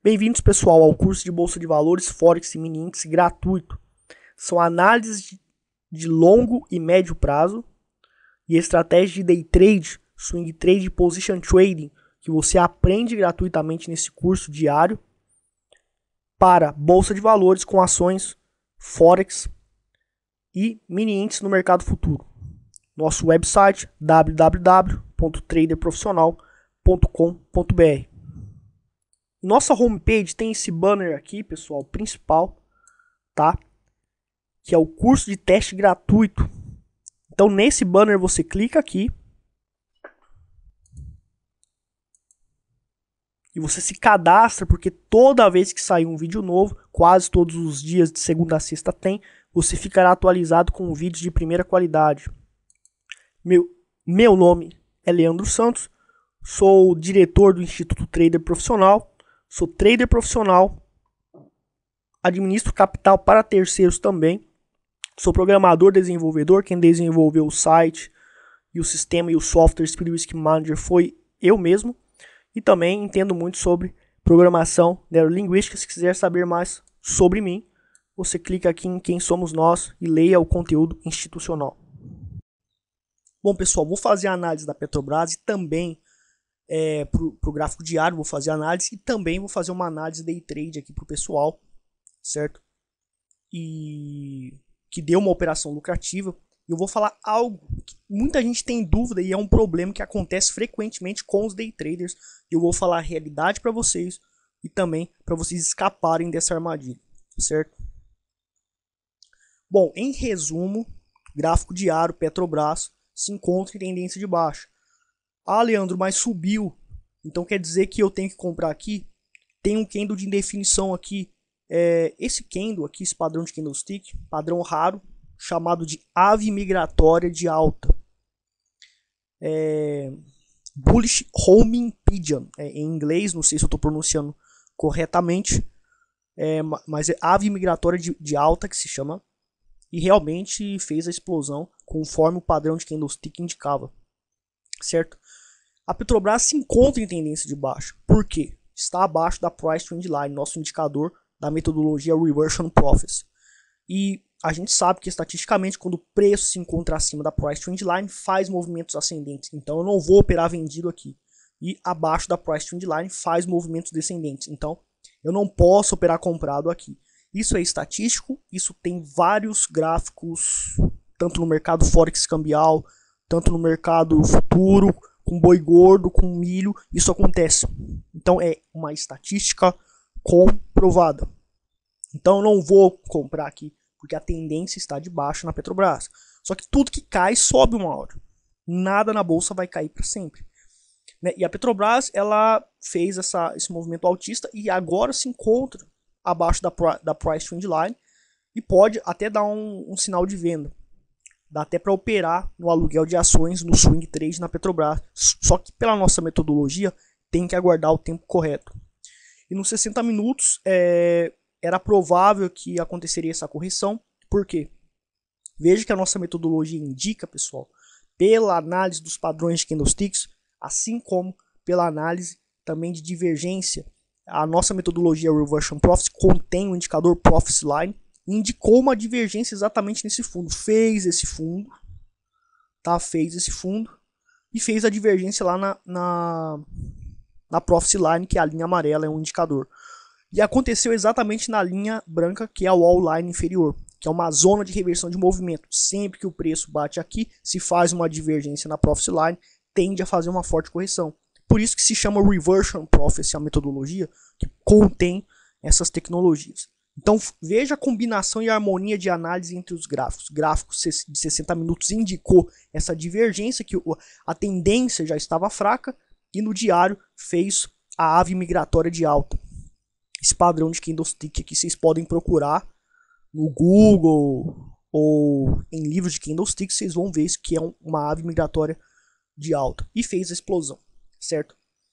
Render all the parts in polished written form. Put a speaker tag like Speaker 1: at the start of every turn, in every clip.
Speaker 1: Bem-vindos, pessoal, ao curso de Bolsa de Valores, Forex e Mini Índice gratuito. São análises de longo e médio prazo e estratégias de day trade, swing trade e position trading que você aprende gratuitamente nesse curso diário para Bolsa de Valores com ações, Forex e Mini Índice no mercado futuro. Nosso website www.traderprofissional.com.br. Nossa homepage tem esse banner aqui, pessoal, principal, tá? Que é o curso de teste gratuito. Então, nesse banner você clica aqui e você se cadastra, porque toda vez que sair um vídeo novo, quase todos os dias de segunda a sexta tem, você ficará atualizado com vídeos de primeira qualidade. Meu nome é Leandro Santos, sou diretor do Instituto Trader Profissional. Sou trader profissional, administro capital para terceiros também. Sou programador, desenvolvedor. Quem desenvolveu o site e o sistema e o software Speed Risk Manager foi eu mesmo. E também entendo muito sobre programação neurolinguística. Se quiser saber mais sobre mim, você clica aqui em Quem Somos Nós e leia o conteúdo institucional. Bom, pessoal, vou fazer a análise da Petrobras e também para o gráfico diário, vou fazer análise e também vou fazer uma análise day trade aqui para o pessoal, certo? E que deu uma operação lucrativa. Eu vou falar algo que muita gente tem dúvida e é um problema que acontece frequentemente com os day traders. Eu vou falar a realidade para vocês e também para vocês escaparem dessa armadilha, certo? Bom, em resumo, gráfico diário Petrobras se encontra em tendência de baixa. Ah, Leandro, mas subiu. Então quer dizer que eu tenho que comprar aqui? Tem um candle de indefinição aqui. Esse candle aqui, esse padrão de candlestick, padrão raro, chamado de ave migratória de alta. Bullish Homing Pigeon. Em inglês, não sei se eu estou pronunciando corretamente. Mas é ave migratória de alta que se chama. E realmente fez a explosão conforme o padrão de candlestick indicava. Certo? A Petrobras se encontra em tendência de baixa. Por quê? Está abaixo da Price Trend Line, nosso indicador da metodologia Reversion Prophecy. E a gente sabe que estatisticamente, quando o preço se encontra acima da Price Trend Line, faz movimentos ascendentes. Então eu não vou operar vendido aqui. E abaixo da Price Trend Line faz movimentos descendentes. Então eu não posso operar comprado aqui. Isso é estatístico, isso tem vários gráficos, tanto no mercado Forex cambial, tanto no mercado futuro, com boi gordo, com milho, isso acontece. Então é uma estatística comprovada. Então eu não vou comprar aqui, porque a tendência está de baixa na Petrobras. Só que tudo que cai sobe uma hora. Nada na bolsa vai cair para sempre. E a Petrobras, ela fez esse movimento altista e agora se encontra abaixo da Price Trend Line e pode até dar um sinal de venda. Dá até para operar no aluguel de ações no swing trade na Petrobras. Só que pela nossa metodologia tem que aguardar o tempo correto. E nos 60 minutos era provável que aconteceria essa correção. Por quê? Veja que a nossa metodologia indica, pessoal, pela análise dos padrões de candlesticks, assim como pela análise também de divergência. A nossa metodologia Reversion Prophecy contém o indicador Prophecy Line. Indicou uma divergência exatamente nesse fundo. Fez esse fundo. Tá? Fez esse fundo. E fez a divergência lá na Prophecy Line, que é a linha amarela, é um indicador. E aconteceu exatamente na linha branca, que é a Wall Line inferior, que é uma zona de reversão de movimento. Sempre que o preço bate aqui, se faz uma divergência na Prophecy Line, tende a fazer uma forte correção. Por isso que se chama Reversion Prophecy, a metodologia que contém essas tecnologias. Então veja a combinação e a harmonia de análise entre os gráficos. Gráficos de 60 minutos indicou essa divergência, que a tendência já estava fraca, e no diário fez a ave migratória de alta. Esse padrão de candlestick aqui vocês podem procurar no Google ou em livros de candlestick, vocês vão ver isso que é uma ave migratória de alta. E fez a explosão, certo?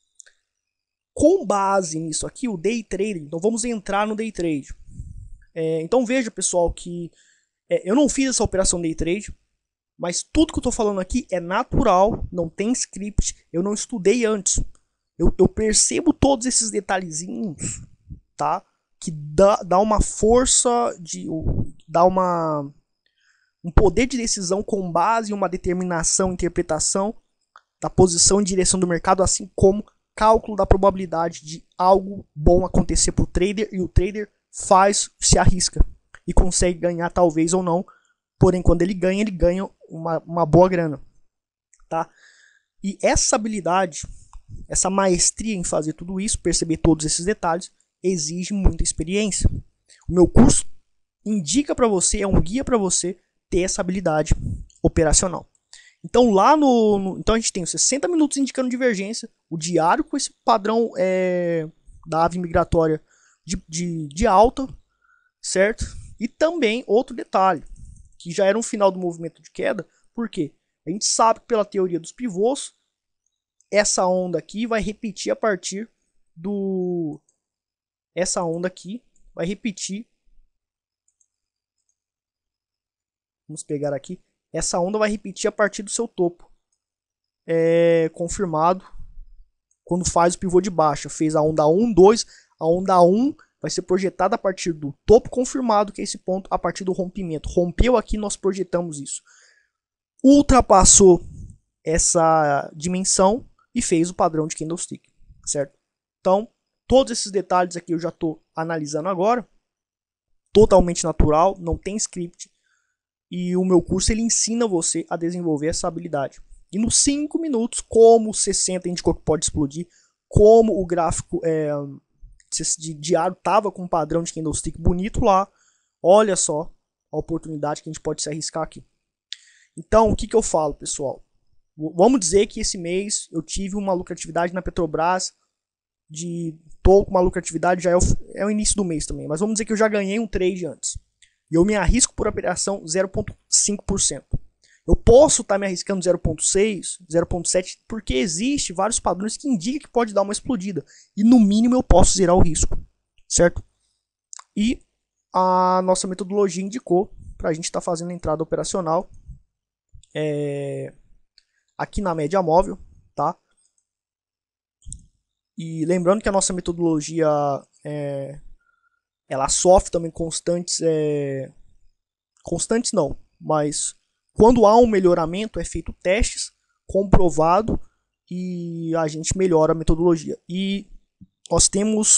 Speaker 1: Com base nisso aqui, o day trade, então vamos entrar no day trade. Então veja, pessoal, que eu não fiz essa operação day trade, mas tudo que eu estou falando aqui é natural, não tem script, eu não estudei antes. Eu percebo todos esses detalhezinhos tá? Que dá uma força, dá um poder de decisão com base em uma determinação, interpretação da posição e direção do mercado, assim como cálculo da probabilidade de algo bom acontecer para o trader, e o trader se arrisca e consegue ganhar talvez ou não, porém quando ele ganha uma boa grana, tá? E essa habilidade, essa maestria em fazer tudo isso, perceber todos esses detalhes, exige muita experiência. O meu curso indica para você, é um guia para você ter essa habilidade operacional. Então lá então a gente tem os 60 minutos indicando divergência, o diário com esse padrão da ave migratória de alta, certo? E também outro detalhe, que já era um final do movimento de queda, por quê? A gente sabe que pela teoria dos pivôs, essa onda aqui vai repetir a partir do... Essa onda aqui vai repetir... Vamos pegar aqui. Essa onda vai repetir a partir do seu topo. Confirmado quando faz o pivô de baixa. Fez a onda 1, 2. A onda 1 vai ser projetada a partir do topo confirmado, que é esse ponto, a partir do rompimento. Rompeu aqui, nós projetamos isso. Ultrapassou essa dimensão e fez o padrão de candlestick, certo? Então, todos esses detalhes aqui eu já estou analisando agora. Totalmente natural, não tem script. E o meu curso ele ensina você a desenvolver essa habilidade. E nos 5 minutos, como o 60 indicou que pode explodir, como o gráfico de diário estava com um padrão de candlestick bonito lá, olha só a oportunidade que a gente pode se arriscar aqui. Então, o que eu falo, pessoal? Vamos dizer que esse mês eu tive uma lucratividade na Petrobras, tô com uma lucratividade, já é o início do mês também, mas vamos dizer que eu já ganhei um trade antes. E eu me arrisco por operação 0,5%. Eu posso estar me arriscando 0,6%, 0,7%, porque existe vários padrões que indicam que pode dar uma explodida. E no mínimo eu posso zerar o risco, certo? E a nossa metodologia indicou para a gente estar fazendo a entrada operacional aqui na média móvel, tá? E lembrando que a nossa metodologia ela sofre também constantes não, mas quando há um melhoramento é feito testes, comprovado, e a gente melhora a metodologia. E nós temos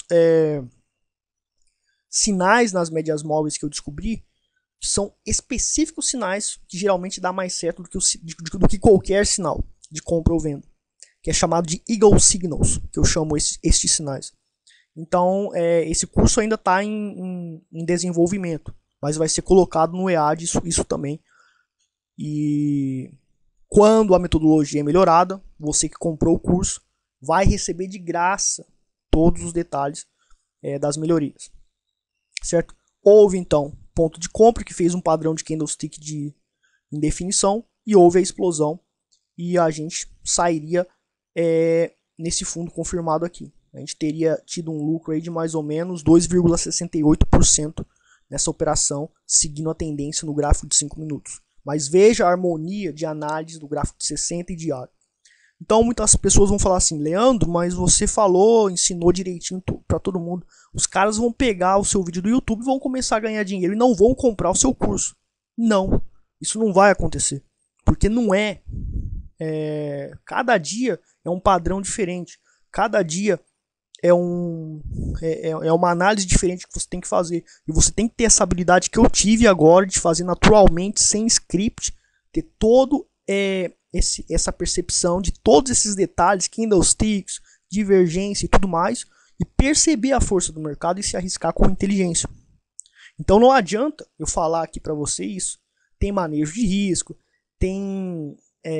Speaker 1: sinais nas médias móveis que eu descobri, que são específicos sinais que geralmente dá mais certo do que qualquer sinal de compra ou venda, que é chamado de Eagle Signals, que eu chamo estes sinais. Então, esse curso ainda está em desenvolvimento, mas vai ser colocado no EAD isso também. E quando a metodologia é melhorada, você que comprou o curso vai receber de graça todos os detalhes das melhorias, certo? Houve então ponto de compra que fez um padrão de candlestick de indefinição e houve a explosão e a gente sairia nesse fundo confirmado aqui. A gente teria tido um lucro aí de mais ou menos 2,68% nessa operação, seguindo a tendência no gráfico de 5 minutos. Mas veja a harmonia de análise do gráfico de 60 e diário. Então muitas pessoas vão falar assim, Leandro, mas você falou, ensinou direitinho para todo mundo. Os caras vão pegar o seu vídeo do YouTube e vão começar a ganhar dinheiro e não vão comprar o seu curso. Não, isso não vai acontecer. Porque não cada dia é um padrão diferente. Cada dia é uma análise diferente que você tem que fazer. E você tem que ter essa habilidade que eu tive agora de fazer naturalmente, sem script, ter todo essa percepção de todos esses detalhes, candlesticks, divergência e tudo mais, e perceber a força do mercado e se arriscar com inteligência. Então não adianta eu falar aqui para você isso. Tem manejo de risco, tem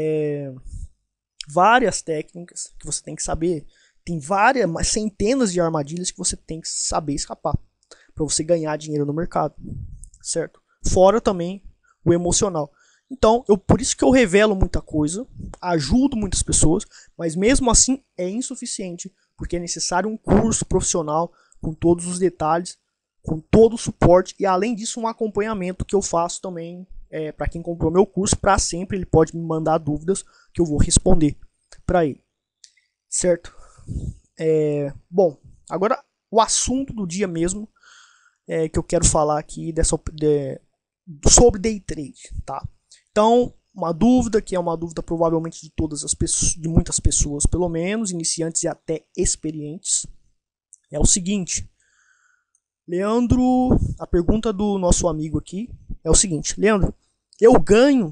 Speaker 1: várias técnicas que você tem que saber. Tem centenas de armadilhas que você tem que saber escapar para você ganhar dinheiro no mercado, certo? Fora também o emocional. Então, por isso que eu revelo muita coisa, ajudo muitas pessoas, mas mesmo assim é insuficiente, porque é necessário um curso profissional com todos os detalhes, com todo o suporte e além disso um acompanhamento que eu faço também para quem comprou meu curso, para sempre ele pode me mandar dúvidas que eu vou responder para ele, certo? Bom, agora o assunto do dia mesmo que eu quero falar aqui sobre day trade, tá? Então, uma dúvida que é uma dúvida provavelmente de todas as pessoas, de muitas pessoas, pelo menos, iniciantes e até experientes, é o seguinte. Leandro, a pergunta do nosso amigo aqui é o seguinte: Leandro, eu ganho,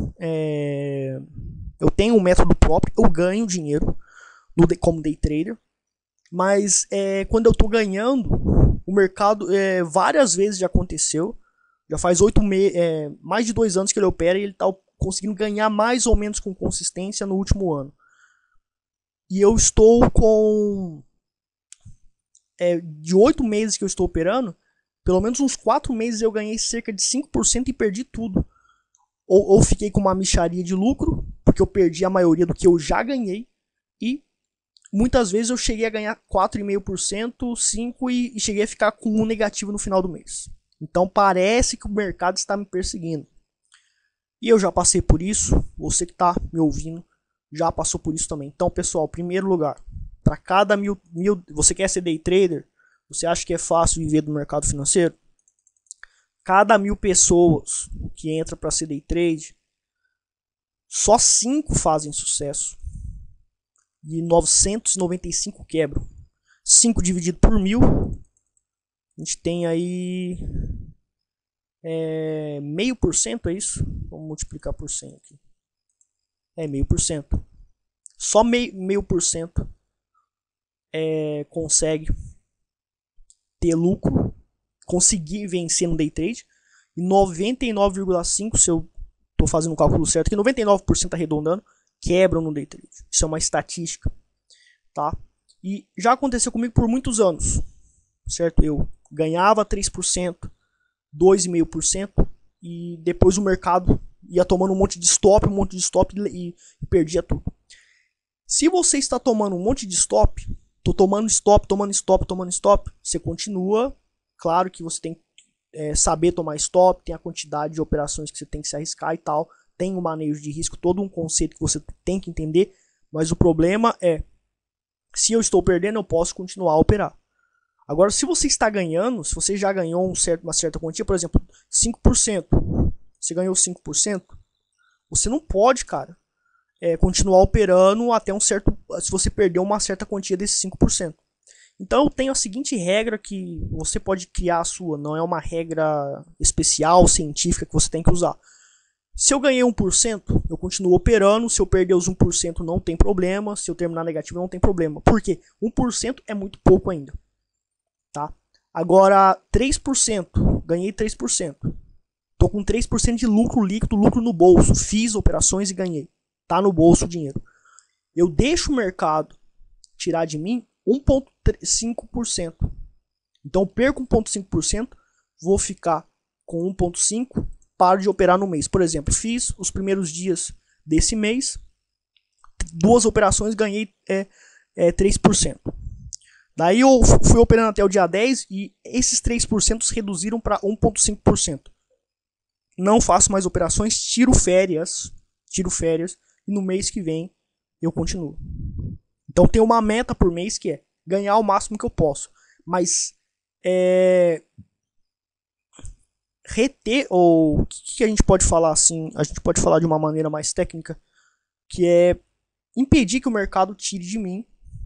Speaker 1: eu tenho um método próprio, eu ganho dinheiro como day trader, mas quando eu tô ganhando, o mercado várias vezes já aconteceu, já faz mais de 2 anos que ele opera e ele tá conseguindo ganhar mais ou menos com consistência no último ano. E eu estou com de 8 meses que eu estou operando, pelo menos uns 4 meses eu ganhei cerca de 5% e perdi tudo. Ou fiquei com uma mixaria de lucro, porque eu perdi a maioria do que eu já ganhei, e muitas vezes eu cheguei a ganhar 4,5%, 5% e cheguei a ficar com um negativo no final do mês. Então parece que o mercado está me perseguindo. E eu já passei por isso, você que está me ouvindo já passou por isso também. Então, pessoal, primeiro lugar, para cada mil, você quer ser day trader? Você acha que é fácil viver do mercado financeiro? Cada 1.000 pessoas que entra para ser day trade, só 5 fazem sucesso e 995 quebram. 5 dividido por 1.000, a gente tem aí 0,5%, é isso? Vamos multiplicar por 100 aqui. 0,5%. Só 0,5% consegue ter lucro, conseguir vencer no day trade, e 99,5%, se eu estou fazendo o cálculo certo, que 99% arredondando, quebram no day trade. Isso é uma estatística, tá? E já aconteceu comigo por muitos anos, certo? Eu ganhava 3%, 2,5%, e depois o mercado ia tomando um monte de stop e perdia tudo. Se você está tomando um monte de stop, tomando stop, você continua. Claro que você tem que saber tomar stop, tem a quantidade de operações que você tem que se arriscar e tal, tem um manejo de risco, todo um conceito que você tem que entender, mas o problema é, se eu estou perdendo, eu posso continuar a operar. Agora, se você está ganhando, se você já ganhou uma certa quantia, por exemplo, 5%, você ganhou 5%, você não pode, cara, continuar operando até um certo, se você perdeu uma certa quantia desses 5%. Então eu tenho a seguinte regra que você pode criar a sua, não é uma regra especial, científica que você tem que usar. Se eu ganhei 1%, eu continuo operando, se eu perder os 1% não tem problema, se eu terminar negativo não tem problema. Por quê? 1% é muito pouco ainda. Tá? Agora 3%, ganhei 3%. Tô com 3% de lucro líquido, lucro no bolso, fiz operações e ganhei. Tá no bolso o dinheiro. Eu deixo o mercado tirar de mim 1,5%. Então perco 1,5%, vou ficar com 1,5%, paro de operar no mês. Por exemplo, fiz os primeiros dias desse mês, 2 operações, ganhei 3%. Daí eu fui operando até o dia 10 e esses 3% reduziram para 1,5%. Não faço mais operações, tiro férias, e no mês que vem eu continuo. Então tem uma meta por mês que é ganhar o máximo que eu posso. Mas reter, ou o que a gente pode falar assim, a gente pode falar de uma maneira mais técnica, que é impedir que o mercado tire de mim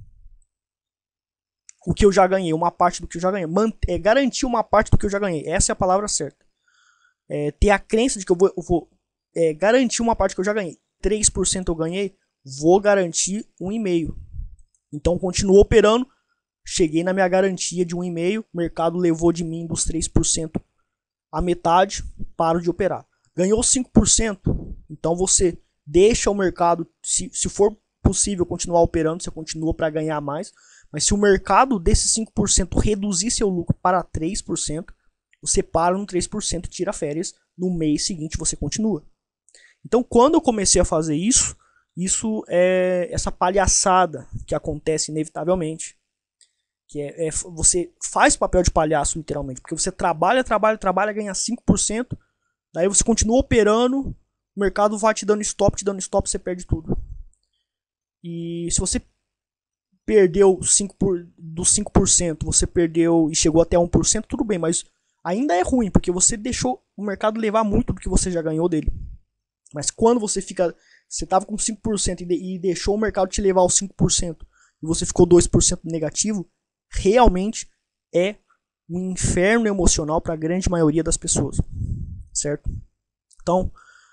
Speaker 1: o que eu já ganhei, uma parte do que eu já ganhei. Garantir uma parte do que eu já ganhei. Essa é a palavra certa. Ter a crença de que eu vou garantir uma parte que eu já ganhei. 3% eu ganhei, vou garantir 1,5%. Então continuo operando, cheguei na minha garantia de 1,5%, o mercado levou de mim dos 3% a metade, paro de operar. Ganhou 5%, então você deixa o mercado, se for possível continuar operando, você continua para ganhar mais, mas se o mercado desses 5% reduzir seu lucro para 3%, você para no 3% e tira férias, no mês seguinte você continua. Então quando eu comecei a fazer isso é essa palhaçada que acontece inevitavelmente, que você faz papel de palhaço literalmente, porque você trabalha, ganha 5%, daí você continua operando, o mercado vai te dando stop, você perde tudo. E se você perdeu dos 5%, você perdeu e chegou até 1%, tudo bem, mas ainda é ruim, porque você deixou o mercado levar muito do que você já ganhou dele. Mas quando você estava com 5% e deixou o mercado te levar aos 5% e você ficou 2% negativo, realmente é um inferno emocional para a grande maioria das pessoas, certo? Então,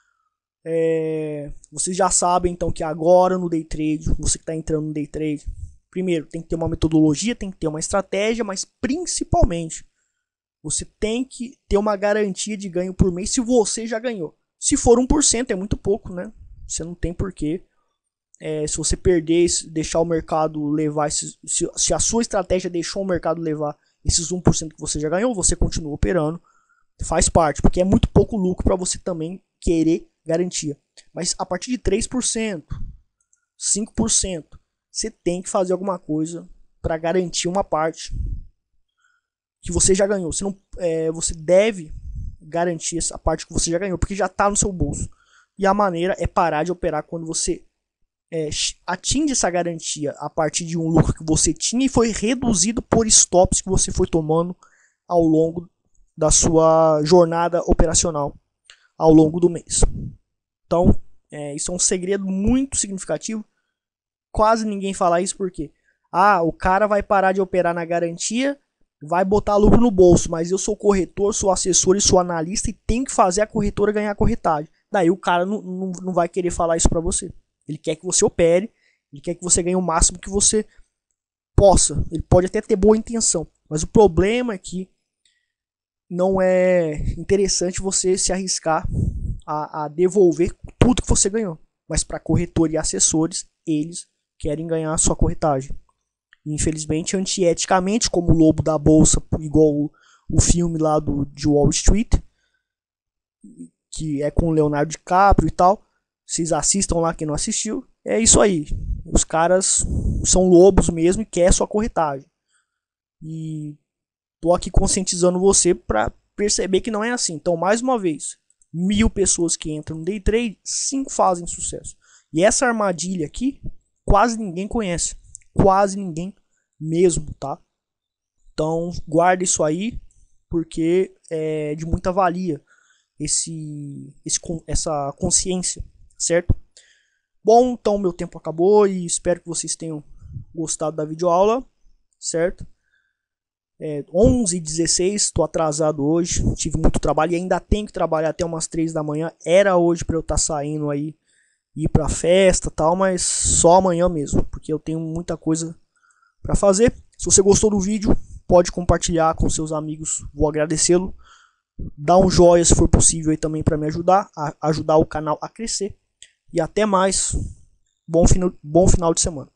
Speaker 1: vocês já sabem então que agora no day trade, você que está entrando no day trade, primeiro tem que ter uma metodologia, tem que ter uma estratégia, mas principalmente você tem que ter uma garantia de ganho por mês se você já ganhou. Se for 1% é muito pouco, né? Você não tem porquê. Se você perder, deixar o mercado levar, se a sua estratégia deixou o mercado levar esses 1% que você já ganhou, você continua operando. Faz parte, porque é muito pouco lucro para você também querer garantia. Mas a partir de 3%, 5%, você tem que fazer alguma coisa para garantir uma parte que você já ganhou. Você deve garantir essa parte que você já ganhou, porque já está no seu bolso. E a maneira é parar de operar quando você atinge essa garantia a partir de um lucro que você tinha e foi reduzido por stops que você foi tomando ao longo da sua jornada operacional ao longo do mês. Então, isso é um segredo muito significativo. Quase ninguém fala isso porque o cara vai parar de operar na garantia, vai botar lucro no bolso, mas eu sou corretor, sou assessor e sou analista e tenho que fazer a corretora ganhar a corretagem. Daí o cara não vai querer falar isso para você. Ele quer que você opere, ele quer que você ganhe o máximo que você possa. Ele pode até ter boa intenção, mas o problema é que não é interessante você se arriscar a devolver tudo que você ganhou. Mas para corretor e assessores, eles querem ganhar a sua corretagem. Infelizmente, antieticamente, como o lobo da bolsa, igual o filme lá de Wall Street, que é com o Leonardo DiCaprio e tal. Vocês assistam lá quem não assistiu. É isso aí. Os caras são lobos mesmo e querem sua corretagem. E tô aqui conscientizando você para perceber que não é assim. Então, mais uma vez, 1000 pessoas que entram no day trade, 5 fazem sucesso. E essa armadilha aqui, quase ninguém conhece. Quase ninguém mesmo, tá? Então, guarda isso aí, porque é de muita valia essa consciência, certo? Bom, então meu tempo acabou e espero que vocês tenham gostado da videoaula, certo? 11h16, estou atrasado hoje, tive muito trabalho e ainda tenho que trabalhar até umas 3 da manhã. Era hoje para eu estar saindo aí, ir pra festa e tal, mas só amanhã mesmo, porque eu tenho muita coisa para fazer. Se você gostou do vídeo, pode compartilhar com seus amigos, vou agradecê-lo. Dá um joinha se for possível aí também para me ajudar a ajudar o canal a crescer. E até mais. Bom final de semana.